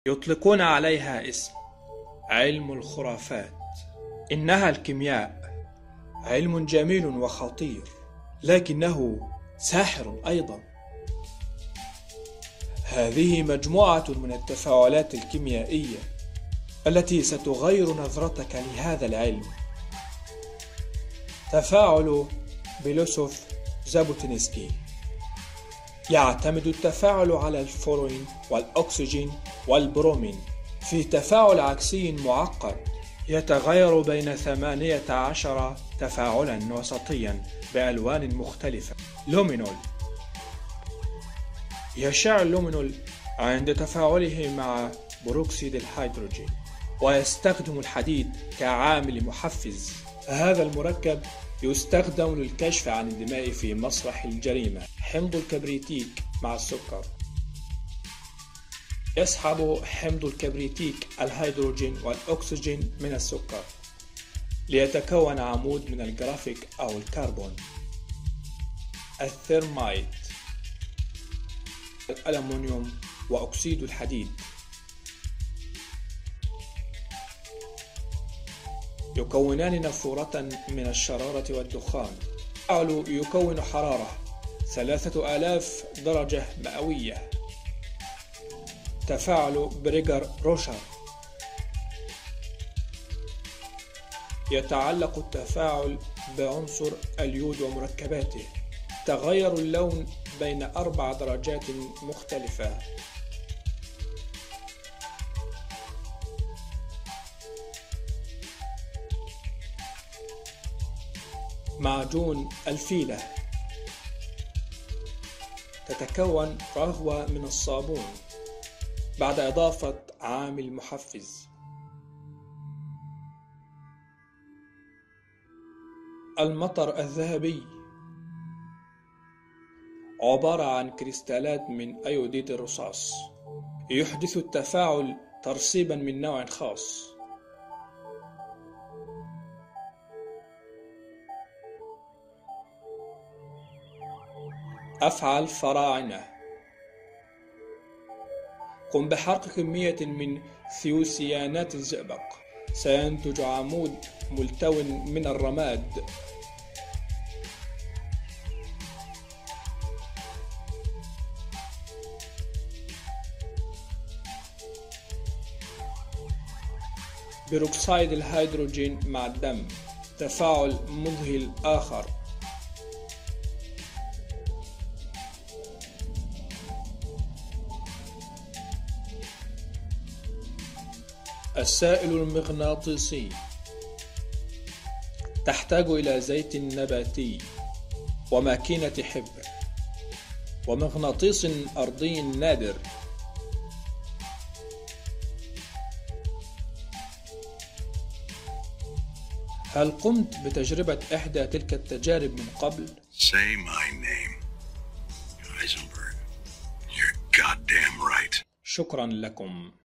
يطلقون عليها اسم علم الخرافات. إنها الكيمياء، علم جميل وخطير، لكنه ساحر أيضا. هذه مجموعة من التفاعلات الكيميائية التي ستغير نظرتك لهذا العلم. تفاعل بيلوسوف-زابوتينسكي. يعتمد التفاعل على الفلورين والأكسجين والبرومين في تفاعل عكسي معقد يتغير بين 18 تفاعلا وسطيا بألوان مختلفة. لومينول. يشع اللومينول عند تفاعله مع بروكسيد الهيدروجين، ويستخدم الحديد كعامل محفز. هذا المركب يستخدم للكشف عن الدماء في مسرح الجريمة. حمض الكبريتيك مع السكر. يسحب حمض الكبريتيك الهيدروجين والأكسجين من السكر ليتكون عمود من الجرافيك أو الكربون. الثيرمايت. الألمنيوم وأكسيد الحديد يكونان نافورة من الشرارة والدخان. التفاعل يكون حرارة 3000 درجة مئوية. تفاعل بريغر-روشر. يتعلق التفاعل بعنصر اليود ومركباته. تغير اللون بين 4 درجات مختلفة. معجون الفيلة. تتكون رغوة من الصابون بعد إضافة عامل محفز. المطر الذهبي عبارة عن كريستالات من أيوديد الرصاص. يحدث التفاعل ترسيبا من نوع خاص. أفعى الفراعنة. قم بحرق كمية من ثيوسيانات الزئبق. سينتج عمود ملتو من الرماد. بيروكسيد الهيدروجين مع الدم. تفاعل مذهل آخر. السائل المغناطيسي. تحتاج إلى زيت نباتي وماكينة حبر ومغناطيس أرضي نادر. هل قمت بتجربة إحدى تلك التجارب من قبل؟ Say my name, Heisenberg. You're goddamn right. شكرا لكم.